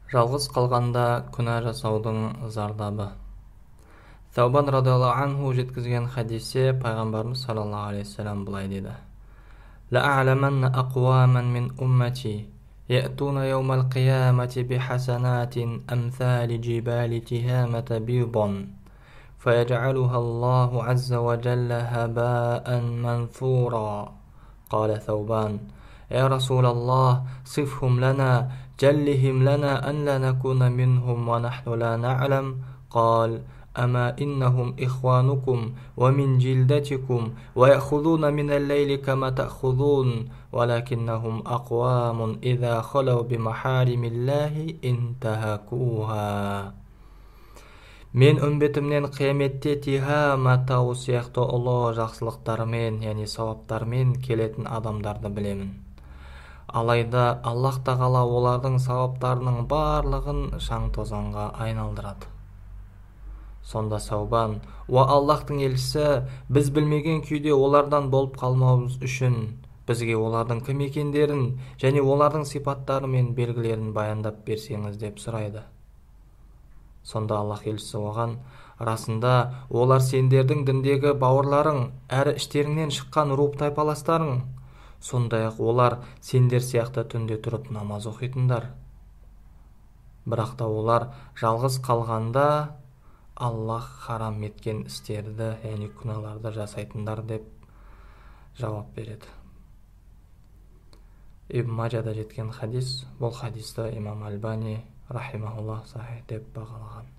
Жалғыз қалғанда күнә жасаудың зардабы. Таубан радиаллаху анху жеткізген хадисте пайғамбарымыз саллаллаху алейхи вассалам былай дейді: لأعلمن أقواما من أمتي يأتون يوم القيامة بحسنات أمثال جبال تهامة بيضا فيجعلها الله عز وجل هباء منثورا. قال ثوبان: يا رسول الله صفهم لنا جلهم لنا أن لا نكون منهم ونحن لا نعلم. قال: أما إنهم إخوانكم ومن جلدتكم ويأخذون من الليل كما تأخذون ولكنهم أقوام إذا خلوا بمحارم الله انتهكوها. Мен үмбетімнен қияметте Тихама тауы сияқты ұлы жақсылықтармен, яғни сауаптармен келетін адамдарды білемін. Алайда Аллах тағала олардың сауаптарының барлығын шаң-тозаңға айналдырады. Сонда Саубан: «Уа Аллахтың елшісі, біз білмеген күйде олардан болып қалмауымыз үшін бізге олардың кім екендерін және олардың сипаттары мен белгілерін баяндап берсеңіз» деп сұрайды. Сонда Аллах елшісі оған: «Расында олар сендердің діндегі бауырларың, әрі іштеріңнен шыққан рух тайпаластарың. Сондай-ақ олар сендер сияқты түнде тұрып намаз оқитындар. Бірақ та олар жалғыз қалғанда Аллах харам еткен істерді, яғни күнәларды жасайтындар» деп жауап береді. Ибн Маджада жеткен хадис. Бұл хадисті имам Альбани рахимахуллах сахих деп бағалаған.